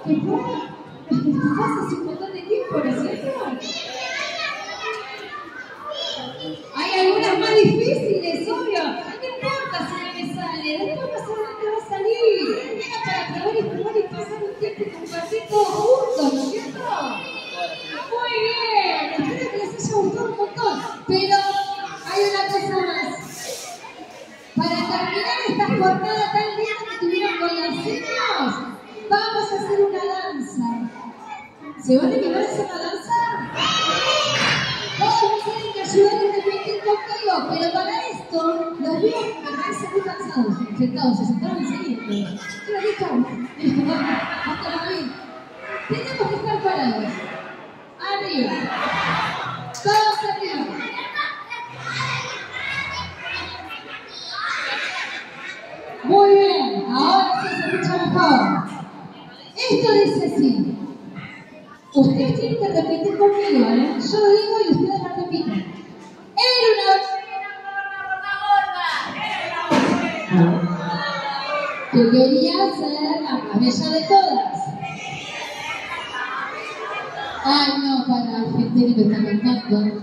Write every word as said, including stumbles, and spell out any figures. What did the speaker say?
Pasa hace un montón de tiempo, ¿no es cierto? Hay algunas más difíciles, obvio. No importa si no me sale, después más adelante va a salir. Era para probar y probar y pasar un tiempo y compartir todos juntos, ¿no es cierto? Muy bien, espero que les haya gustado un montón. Pero hay una cosa más. Para terminar esta jornada tan linda que tuvieron con las niños, vamos a hacer una danza. ¿Se van a animar a hacer la danza? Todos me tienen que ayudar a repetir conmigo, pero para esto los veo que me parecen muy cansados, sentados, se sentaron enseguida. Pero ¿qué estamos? Hasta la vida. Tenemos que estar parados. Arriba. Todos arriba. Muy bien, ahora sí se escucha mejor. Esto dice así. Ustedes tienen que repetir conmigo, ¿eh? Yo lo digo y ustedes lo repiten. Era una... Era una gorda. Que quería ser la más bella de todas. Ay, no, para la gente que me está cantando.